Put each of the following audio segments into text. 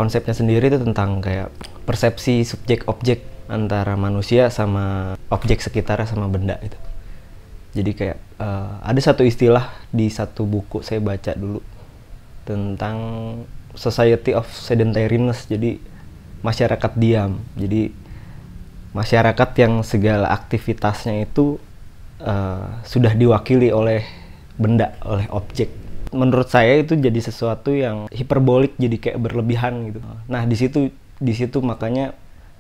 konsepnya sendiri itu tentang kayak persepsi subjek objek antara manusia sama objek sekitarnya sama benda itu. Jadi kayak ada satu istilah di satu buku saya baca dulu tentang Society of Sedentariness, jadi masyarakat diam. Jadi masyarakat yang segala aktivitasnya itu sudah diwakili oleh benda, oleh objek. Menurut saya itu jadi sesuatu yang hiperbolik, jadi kayak berlebihan gitu. Nah di situ makanya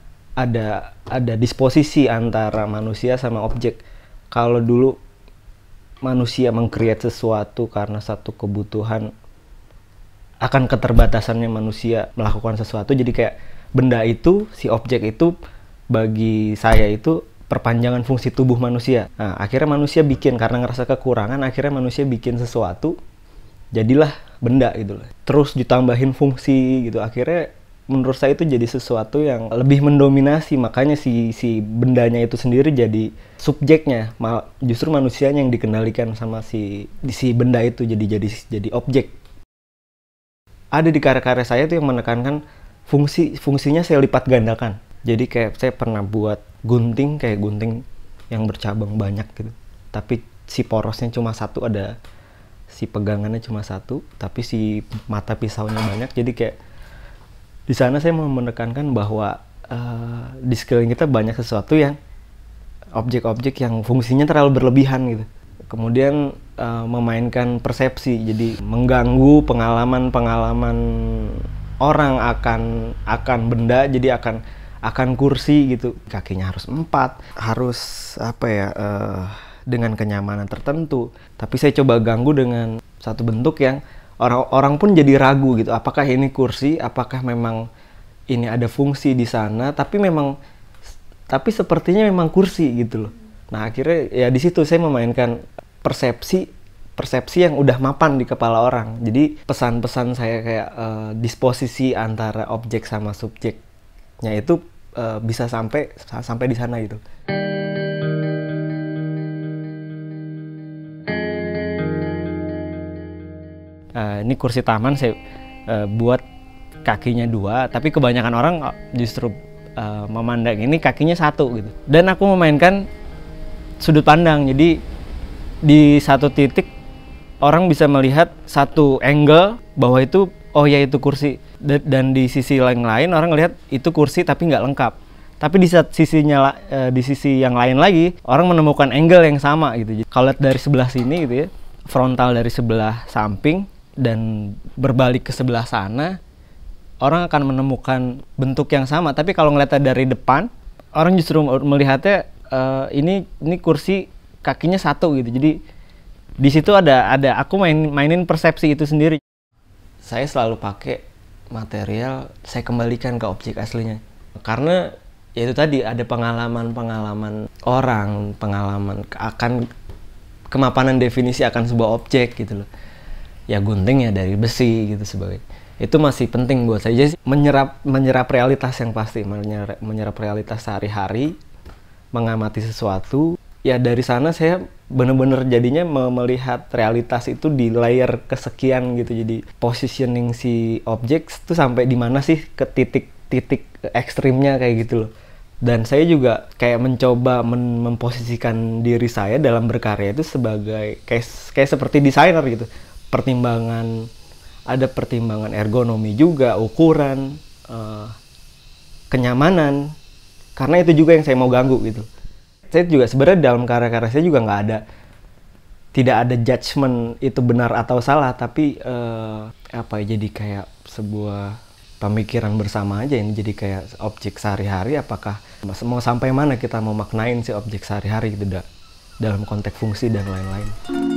ada disposisi antara manusia sama objek. Kalau dulu manusia meng-create sesuatu karena satu kebutuhan, akan keterbatasannya manusia melakukan sesuatu, jadi kayak benda itu, si objek itu bagi saya itu perpanjangan fungsi tubuh manusia. Nah, akhirnya manusia bikin, karena ngerasa kekurangan, akhirnya manusia bikin sesuatu, jadilah benda gitu loh. Terus ditambahin fungsi gitu, akhirnya menurut saya itu jadi sesuatu yang lebih mendominasi, makanya si bendanya itu sendiri jadi subjeknya, justru manusianya yang dikendalikan sama si benda itu, jadi objek. Ada di karya-karya saya itu yang menekankan fungsinya saya lipat gandakan. Jadi kayak saya pernah buat gunting, kayak gunting yang bercabang banyak gitu, tapi si porosnya cuma satu, ada si pegangannya cuma satu, tapi si mata pisaunya banyak. Jadi kayak di sana saya mau menekankan bahwa di sekeliling kita banyak sesuatu yang objek-objek yang fungsinya terlalu berlebihan gitu. Kemudian memainkan persepsi, jadi mengganggu pengalaman orang akan benda, jadi akan kursi gitu, kakinya harus 4, harus dengan kenyamanan tertentu. Tapi saya coba ganggu dengan satu bentuk yang orang pun jadi ragu gitu, apakah ini kursi, apakah memang ini ada fungsi di sana, tapi sepertinya memang kursi gitu loh. Nah akhirnya ya di situ saya memainkan persepsi yang udah mapan di kepala orang. Jadi pesan-pesan saya kayak disposisi antara objek sama subjeknya itu bisa sampai di sana gitu. Ini kursi taman saya buat kakinya 2, tapi kebanyakan orang justru memandang ini kakinya 1 gitu. Dan aku memainkan sudut pandang, jadi di satu titik orang bisa melihat satu angle bahwa itu itu kursi, dan di sisi lain orang lihat itu kursi tapi nggak lengkap. Tapi di sisi yang lain lagi orang menemukan angle yang sama gitu. Kalau lihat dari sebelah sini gitu ya, frontal dari sebelah samping dan berbalik ke sebelah sana, orang akan menemukan bentuk yang sama. Tapi kalau ngeliatnya dari depan, orang justru melihatnya ini kursi kakinya 1 gitu. Jadi di situ ada aku mainin persepsi itu sendiri. Saya selalu pakai material saya kembalikan ke objek aslinya, karena ya itu tadi ada pengalaman orang, pengalaman akan kemapanan definisi akan sebuah objek gitu loh. Ya gunting ya dari besi gitu sebagai. Itu masih penting buat saya sih, menyerap realitas yang pasti, menyerap realitas sehari-hari, mengamati sesuatu. Ya dari sana saya benar-benar jadinya melihat realitas itu di layer kesekian gitu. Jadi positioning si objek itu sampai di mana sih, ke titik ekstrimnya kayak gitu loh. Dan saya juga kayak mencoba memposisikan diri saya dalam berkarya itu sebagai kayak seperti desainer gitu. Ada pertimbangan ergonomi juga, ukuran, kenyamanan, karena itu juga yang saya mau ganggu gitu. Saya juga sebenarnya dalam karya-karya saya juga tidak ada judgement itu benar atau salah, tapi jadi kayak sebuah pemikiran bersama aja. Ini jadi kayak objek sehari-hari, apakah mau sampai mana kita mau maknain si objek sehari-hari gitu dalam konteks fungsi dan lain-lain.